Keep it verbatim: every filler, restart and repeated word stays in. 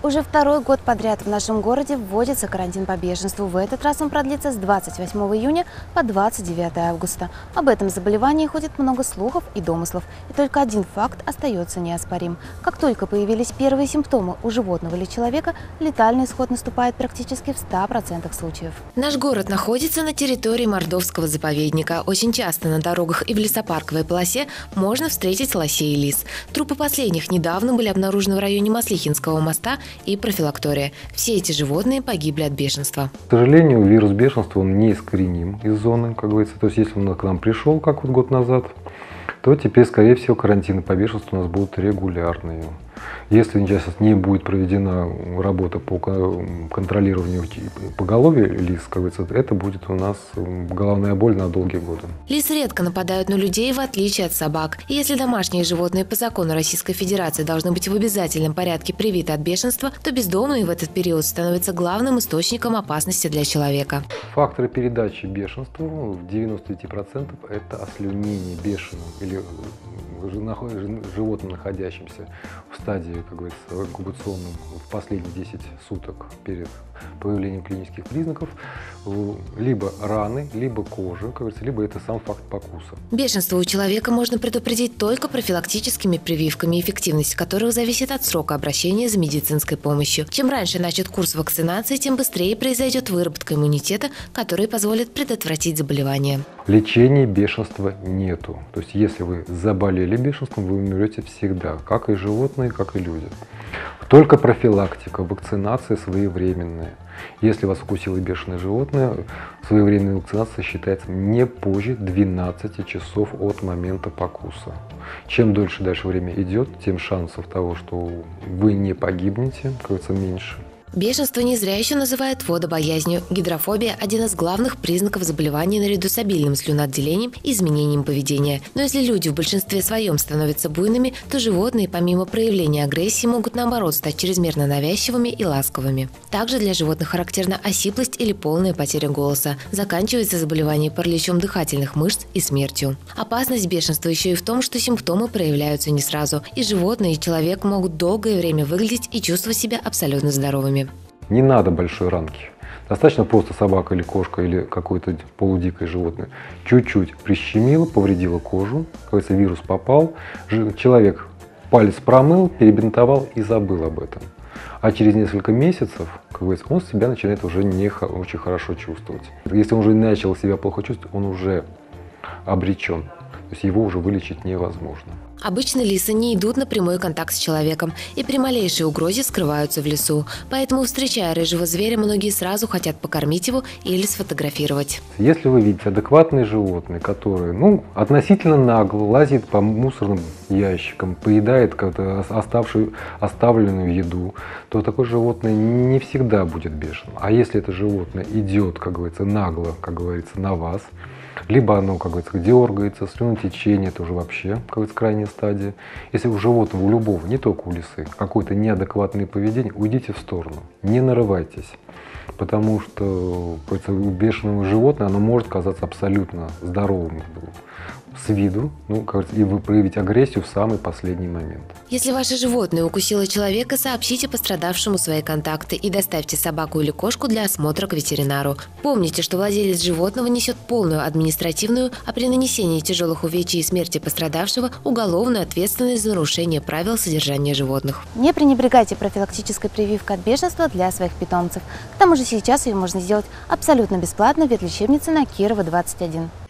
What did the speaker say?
Уже второй год подряд в нашем городе вводится карантин по бешенству. В этот раз он продлится с двадцать восьмого июня по двадцать девятое августа. Об этом заболевании ходит много слухов и домыслов. И только один факт остается неоспорим. Как только появились первые симптомы у животного или человека, летальный исход наступает практически в ста процентах случаев. Наш город находится на территории Мордовского заповедника. Очень часто на дорогах и в лесопарковой полосе можно встретить лосей и лис. Трупы последних недавно были обнаружены в районе Маслихинского моста и профилактория. Все эти животные погибли от бешенства. К сожалению, вирус бешенства он не искореним из зоны, как говорится. То есть, если он к нам пришел, как вот год назад, то теперь, скорее всего, карантины по бешенству у нас будут регулярные. Если сейчас не будет проведена работа по контролированию поголовья лис, как говорится, это будет у нас головная боль на долгие годы. Лисы редко нападают на людей, в отличие от собак. И если домашние животные по закону Российской Федерации должны быть в обязательном порядке привиты от бешенства, то бездомные в этот период становятся главным источником опасности для человека. Факторы передачи бешенства в девяноста девяти процентах это ослюнение бешеным или животным, находящимся в стадии, как говорится, инкубационном в последние десять суток перед появлением клинических признаков, либо раны, либо кожа, как говорится, либо это сам факт покуса. Бешенство у человека можно предупредить только профилактическими прививками, эффективность которых зависит от срока обращения за медицинской помощью. Чем раньше начат курс вакцинации, тем быстрее произойдет выработка иммунитета, который позволит предотвратить заболевание. Лечения бешенства нету. То есть, если вы заболели бешенством, вы умрете всегда, как и животные, как и люди. Только профилактика, вакцинация своевременная. Если вас укусило бешеное животное, своевременная вакцинация считается не позже двенадцати часов от момента покуса. Чем дольше дальше время идет, тем шансов того, что вы не погибнете, как говорится, меньше. Бешенство не зря еще называют водобоязнью. Гидрофобия – один из главных признаков заболевания наряду с обильным слюноотделением и изменением поведения. Но если люди в большинстве своем становятся буйными, то животные, помимо проявления агрессии, могут наоборот стать чрезмерно навязчивыми и ласковыми. Также для животных характерна осиплость или полная потеря голоса. Заканчивается заболевание параличом дыхательных мышц и смертью. Опасность бешенства еще и в том, что симптомы проявляются не сразу, и животные, и человек могут долгое время выглядеть и чувствовать себя абсолютно здоровыми. Не надо большой ранки. Достаточно просто собака или кошка или какое-то полудикое животное чуть-чуть прищемило, повредило кожу, как говорится, вирус попал, человек палец промыл, перебинтовал и забыл об этом. А через несколько месяцев, как говорится, он себя начинает уже не очень хорошо чувствовать. Если он уже начал себя плохо чувствовать, он уже обречен. То есть его уже вылечить невозможно. Обычно лисы не идут на прямой контакт с человеком и при малейшей угрозе скрываются в лесу. Поэтому, встречая рыжего зверя, многие сразу хотят покормить его или сфотографировать. Если вы видите адекватные животные, которые ну, относительно нагло лазит по мусорным ящикам, поедает как-то оставшую, оставленную еду, то такое животное не всегда будет бешеным. А если это животное идет, как говорится, нагло, как говорится, на вас, либо оно, как говорится, дергается, слюнотечение, это уже вообще, как говорится, крайняя стадия. Если у животного, у любого, не только у лисы, какое-то неадекватное поведение, уйдите в сторону, не нарывайтесь. Потому что, как говорится, бешеное животное, оно может казаться абсолютно здоровым с виду, ну, как говорится, и вы проявить агрессию в самый последний момент. Если ваше животное укусило человека, сообщите пострадавшему свои контакты и доставьте собаку или кошку для осмотра к ветеринару. Помните, что владелец животного несет полную административную, а при нанесении тяжелых увечий и смерти пострадавшего – уголовную ответственность за нарушение правил содержания животных. Не пренебрегайте профилактической прививкой от бешенства для своих питомцев. К тому же сейчас ее можно сделать абсолютно бесплатно в ветлечебнице на Кирова двадцать один.